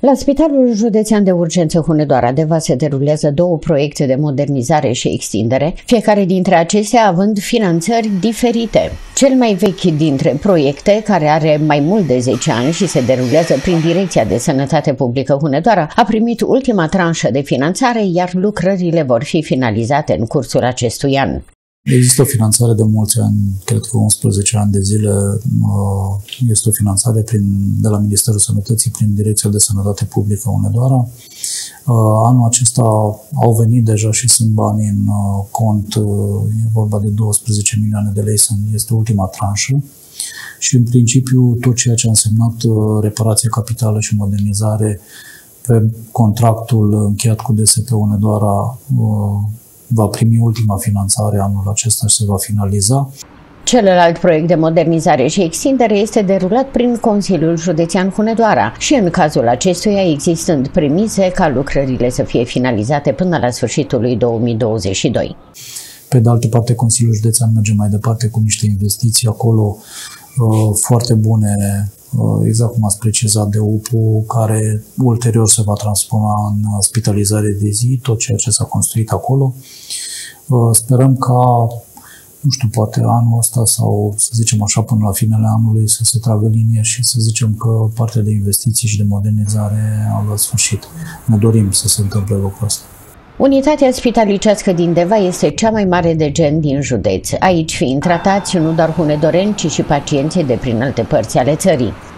La Spitalul Județean de Urgență Hunedoara Deva se derulează două proiecte de modernizare și extindere, fiecare dintre acestea având finanțări diferite. Cel mai vechi dintre proiecte, care are mai mult de 10 ani și se derulează prin Direcția de Sănătate Publică Hunedoara, a primit ultima tranșă de finanțare, iar lucrările vor fi finalizate în cursul acestui an. Există o finanțare de mulți ani, cred că 11 ani de zile, este o finanțare de la Ministerul Sănătății prin Direcția de Sănătate Publică Hunedoara. Anul acesta au venit deja și sunt bani în cont, e vorba de 12 milioane de lei, este ultima tranșă. Și în principiu tot ceea ce a însemnat reparație capitală și modernizare pe contractul încheiat cu DSP Hunedoara va primi ultima finanțare anul acesta și se va finaliza. Celălalt proiect de modernizare și extindere este derulat prin Consiliul Județean Hunedoara și în cazul acestuia existând premise ca lucrările să fie finalizate până la sfârșitul lui 2022. Pe de altă parte, Consiliul Județean merge mai departe cu niște investiții acolo foarte bune, exact cum ați precizat, de UPU, care ulterior se va transforma în spitalizare de zi, tot ceea ce s-a construit acolo. Sperăm ca, nu știu, poate anul ăsta sau, să zicem așa, până la finele anului să se tragă linie și să zicem că partea de investiții și de modernizare a luat sfârșit. Ne dorim să se întâmple lucrul ăsta. Unitatea spitalicească din Deva este cea mai mare de gen din județ, aici fiind tratați nu doar hunedoreni, ci și pacienții de prin alte părți ale țării.